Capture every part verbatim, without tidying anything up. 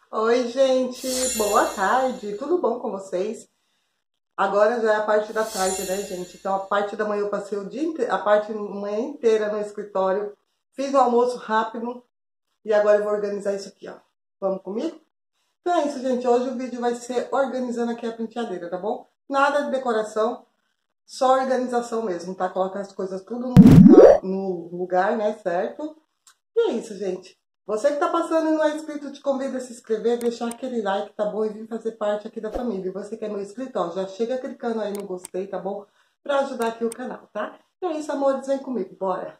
Oi, gente, boa tarde, tudo bom com vocês? Agora já é a parte da tarde, né, gente? Então, a parte da manhã eu passei o dia inteiro, a parte da manhã inteira no escritório, fiz o almoço rápido e agora eu vou organizar isso aqui, ó. Vamos comigo? Então é isso, gente. Hoje o vídeo vai ser organizando aqui a penteadeira, tá bom? Nada de decoração, só organização mesmo, tá? Colocar as coisas tudo no lugar, no lugar, né, certo? E é isso, gente. Você que tá passando e não é inscrito, te convido a se inscrever, deixar aquele like, tá bom? E vir fazer parte aqui da família. E você que é meu inscrito, ó, já chega clicando aí no gostei, tá bom? Pra ajudar aqui o canal, tá? E é isso, amores, vem comigo, bora!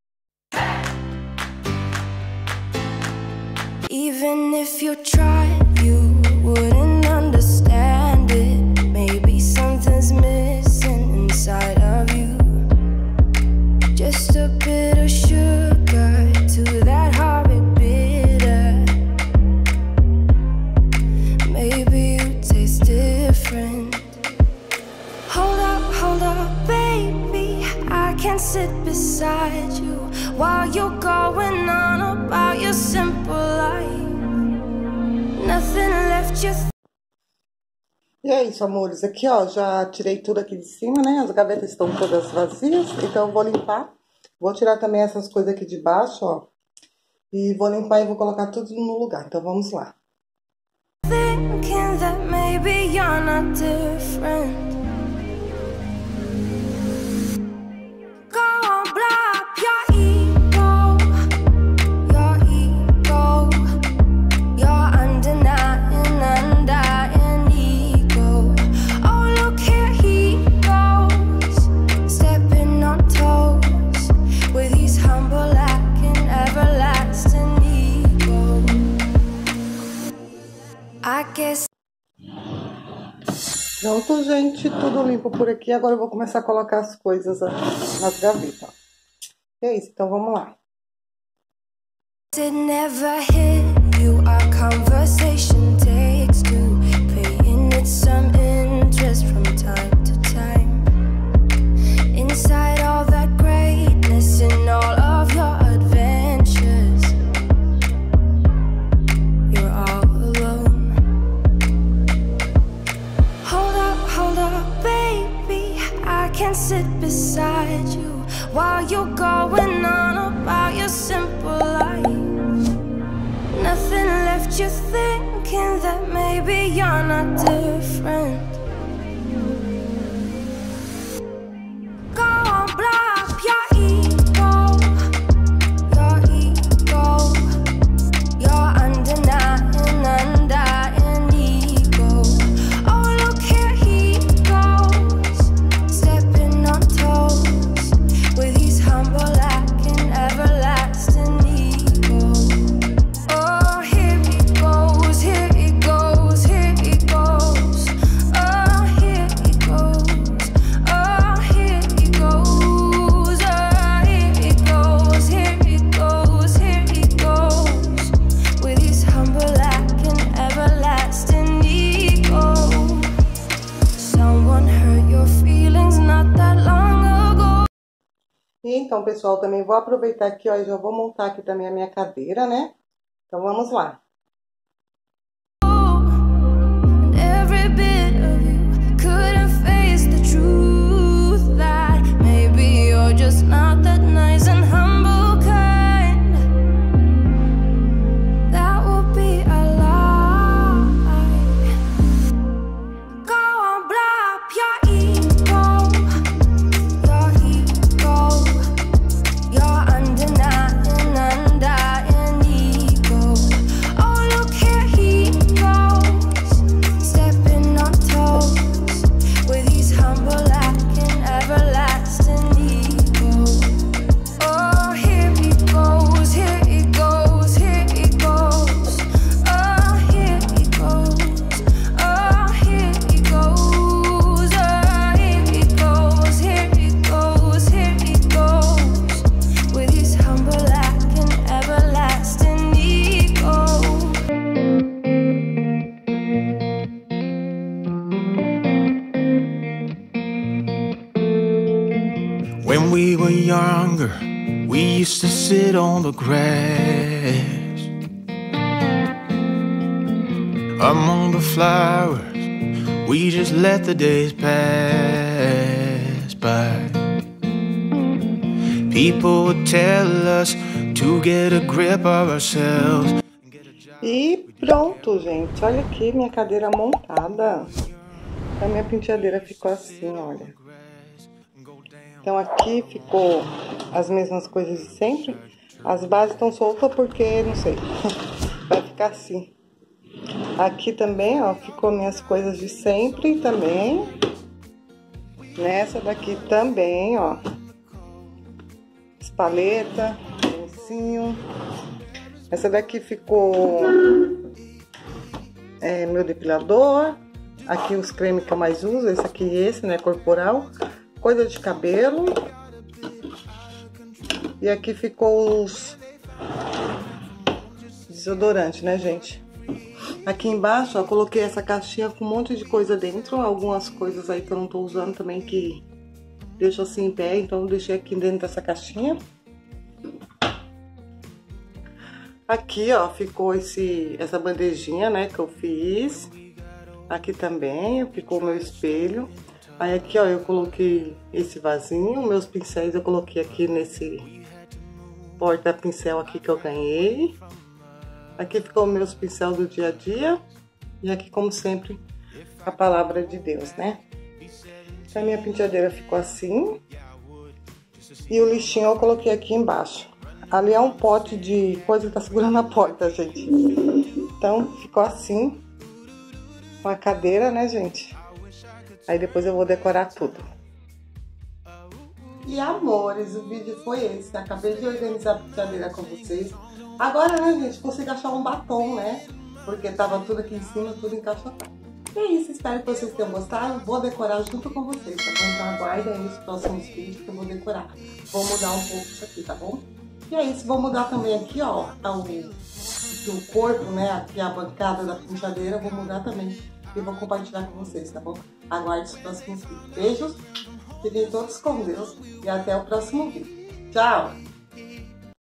Even if you tried, you wouldn't understand it. Maybe something's missing inside of you. Just a bit of sugar to that horrid bitter. Maybe you taste different. Hold up, hold up, baby, I can sit beside you while you're going on about your simple life. Nothing left you. E é isso, amores. Aqui, ó, já tirei tudo aqui de cima, né? As gavetas estão todas vazias, então eu vou limpar. Vou tirar também essas coisas aqui de baixo, ó. E vou limpar e vou colocar tudo no lugar. Então vamos lá. Thinking that maybe you're not different. Pronto, gente, tudo limpo por aqui. Agora eu vou começar a colocar as coisas nas gavetas. É isso, então vamos lá. It never hit you, our conversation takes two, paying it some interest from time to time. Inside all that greatness and all of your adventures, you're all alone. Hold up, hold up, baby, I can sit beside you while you're going on about your simple life. Nothing left you thinking that maybe you're not different. Go on, blow up your ego, your ego, your undenying, undying ego. Oh, look here he goes, stepping on toes with his humble lacking everlasting ego. Oh, here he goes, here he goes, here he goes. Oh, here he goes, oh, here he goes. Oh, here he goes, here he goes, here he goes with his humble lacking everlasting ego. Someone hurt your feelings not that long ago. E então, pessoal, também vou aproveitar aqui, ó, e já vou montar aqui também a minha cadeira, né? Então vamos lá. And every bit of you couldn't face the truth that maybe you're just not that nice and humble kind. That would be a lie. Go on, blow up your ego, your ego, your undenying, undying ego. Oh, look here he goes, stepping on toes with his humble lacking everlasting ego. Oh, here he goes, here he goes, here he goes. Oh, here he goes, oh, here he goes. Oh, here he goes, here he goes, here he goes with his humble lacking everlasting ego. When we were younger, we used to sit on the grass among the flowers. We just let the days pass by. People would tell us to get a grip of ourselves. E pronto, gente. Olha aqui minha cadeira montada. A minha penteadeira ficou assim, olha. Então aqui ficou as mesmas coisas de sempre. As bases estão soltas porque, não sei, vai ficar assim. Aqui também, ó, ficou minhas coisas de sempre também. Nessa daqui também, ó. Espaleta, lencinho. Essa daqui ficou é, meu depilador. Aqui os cremes que eu mais uso, esse aqui e esse, né, corporal. Coisa de cabelo. E aqui ficou os desodorantes, né, gente? Aqui embaixo, ó, eu coloquei essa caixinha com um monte de coisa dentro. Algumas coisas aí que eu não tô usando também, que deixo assim em pé. Então eu deixei aqui dentro dessa caixinha. Aqui, ó, ficou esse, essa bandejinha, né, que eu fiz. Aqui também ficou o meu espelho. Aí aqui, ó, eu coloquei esse vasinho. Meus pincéis eu coloquei aqui nesse porta-pincel aqui que eu ganhei. Aqui ficou meus pincéis do dia a dia. E aqui, como sempre, a palavra de Deus, né? Então, a minha penteadeira ficou assim. E o lixinho eu coloquei aqui embaixo. Ali é um pote de coisa que tá segurando a porta, gente. Então, ficou assim. Com a cadeira, né, gente? Aí depois eu vou decorar tudo. E amores, o vídeo foi esse. Acabei de organizar a penteadeira com vocês. Agora, né, gente, consigo achar um batom, né? Porque tava tudo aqui em cima, tudo encaixotado. E é isso, espero que vocês tenham gostado. Vou decorar junto com vocês, tá bom? Então aguardem aí os próximos vídeos que eu vou decorar. Vou mudar um pouco isso aqui, tá bom? E é isso, vou mudar também aqui, ó, o, o corpo, né? Aqui a bancada da penteadeira, vou mudar também. E vou compartilhar com vocês, tá bom? Aguarde os próximos vídeos. Beijos, fiquem todos com Deus e até o próximo vídeo. Tchau!